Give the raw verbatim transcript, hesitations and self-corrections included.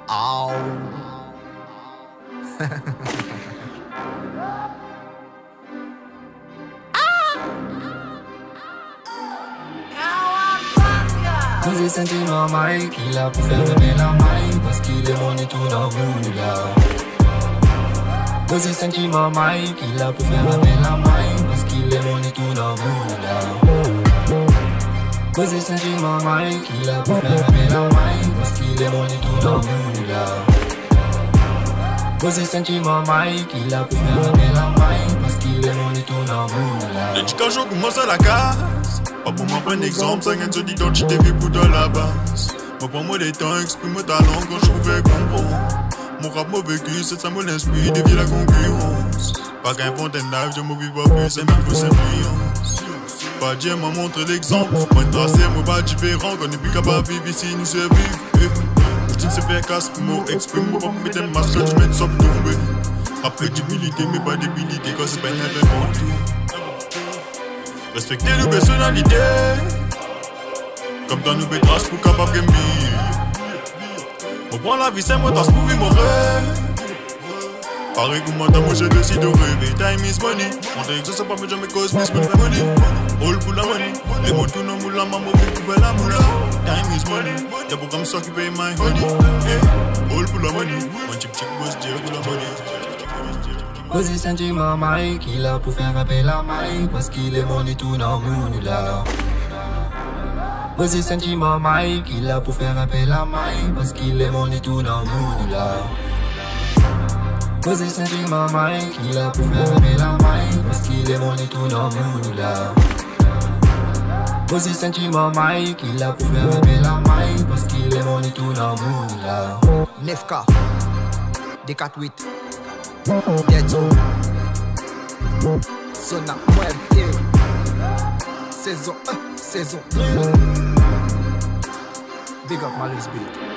Oh. Posé sentiment Mike, il a pour faire aimer la maille, parce qu'il est mon et tout dans vous là. Posé sentiment Mike, il a pour faire aimer la maille, parce qu'il est mon et tout dans vous là. Posé sentiment Mike, il a pour faire aimer la maille, parce qu'il est mon et tout dans vous là. Posé sentiment Mike, il a pour faire aimer la maille, parce qu'il est mon et tout dans vous là. L'éducation commence à la casse. Pas pour moi prendre exemple, ça gagne sur l'identité pour dans la base. Moi prends moi des temps, exprime mon talent quand je pouvais comprendre. Mon rap m'a vécu, c'est ça mon esprit, dévie la concurrence. Pas qu'un fontaine live, je m'en vis pas plus, c'est même fausse influence. Pas Dieu m'a montré l'exemple, moi une tracé, moi pas différent, qu'on n'est plus capable de vivre ici, nous survivre. Je dis c'est faire casse, moi exprime, moi pas me mettre un masque, je mets ça pour tomber. Après crédibilité, mais pas débilité, quand c'est pas une réponse. Respecter nos personnalités, comme dans nos bétraces pour capable de gagner. On prend la vie, c'est moi, t'as ce pour vivre mon rêve. Pareil que moi, t'as moi, j'ai décidé de rêver. Time is money. On t'a exaucé pas, mais jamais cause, mais c'est pas money. All pour la money. Les mots tournent en moula, ma mauvais pour faire la moula. Time is money. Y'a pour comme ça qui paye my honey. All pour la money. Mon chip chip boss, Dieu pour la money. Posé sentiment Mike, il a pour faire appeler la maille, parce qu'il est mon et tout dans vous là. Posé sentiment Mike, il a pour faire appeler la maille, parce qu'il est mon et tout dans vous là. Posé sentiment Mike, il a pour faire appeler la maille, parce qu'il est mon et tout dans vous là. Posé sentiment Mike, il a pour faire appeler la maille, parce qu'il est mon et tout dans vous là. neuf K D quarante-huit Dead Zone Sona Muerte Saison un, saison deux. Big up Malus Beat.